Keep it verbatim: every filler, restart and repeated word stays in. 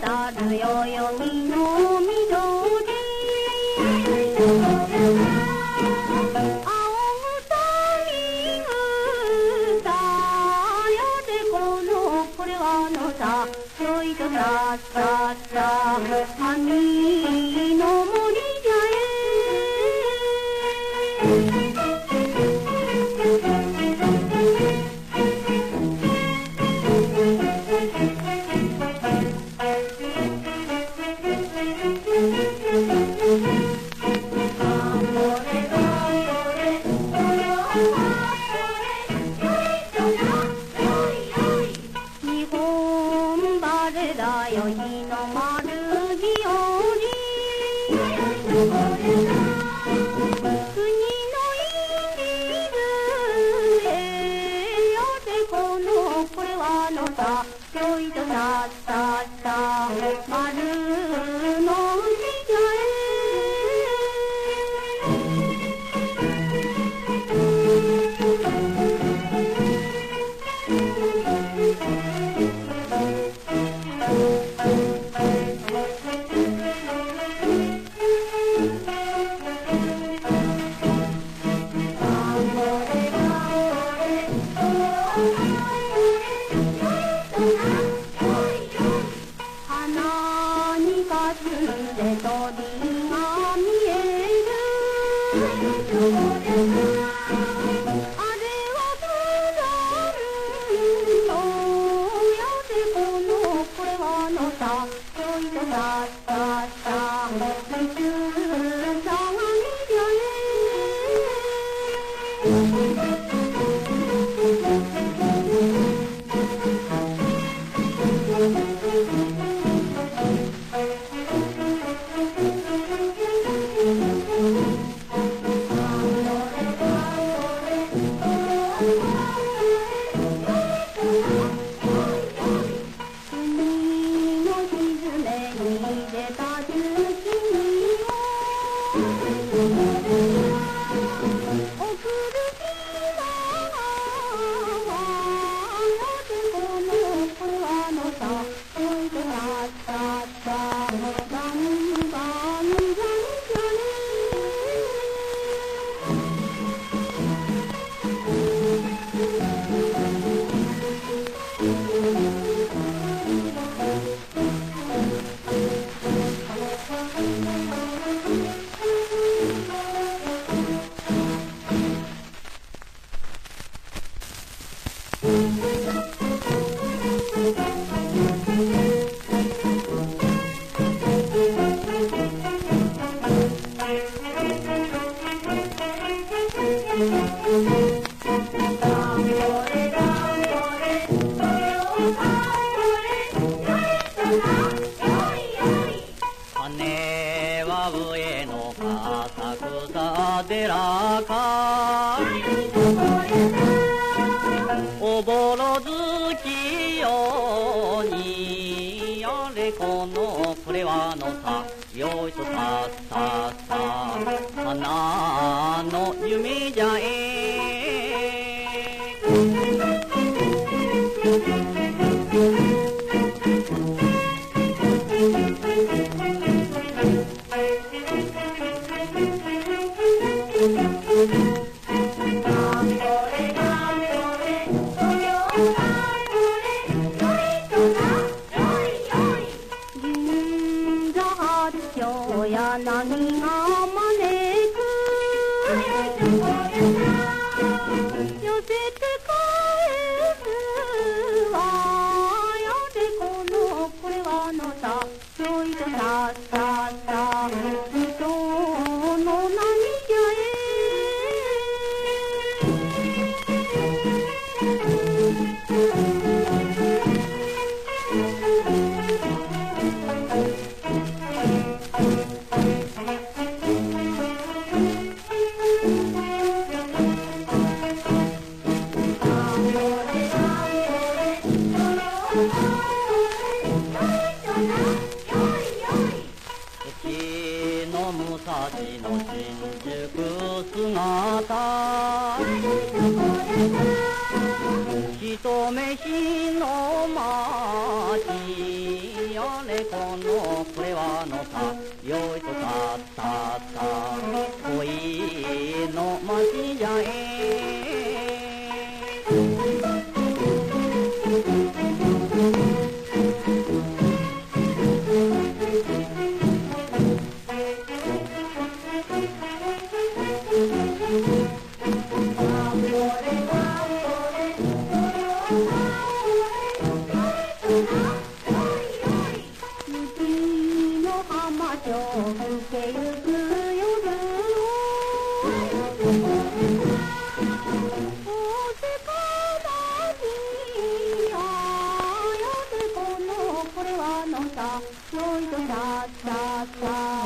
たる代々木の緑青草に歌よでこのこれはのさちょいとさっさっさ網の森じゃえ日本バレだよ日の丸日和国のいる平野でこのこれはのさちょいとさっさっさ丸の内じゃえ鼻にかすんで鳥が見えるあれはブランドやでこのこれはのさちょいとさっさっさ宇宙さがみじゃ海の沈めに出た重機にも送る気がやでこのこれはのさちょいとさっさっさガンガンガンじゃ羽は上の笠草寺かおぼろ月よにあれこのこれはのさよいとさっさっさ花の夢じゃえ銀座発祥柳が招く寄せて返すわやでこのこれはのさちょいとさっさっさ人の波じゃえの新宿姿一飯の町あれこさよいとさささ